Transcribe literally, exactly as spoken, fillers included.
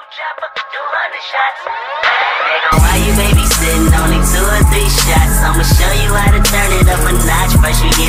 Nigga, why you babysitting? Only two or three shots. I'ma show you how to turn it up a notch. First you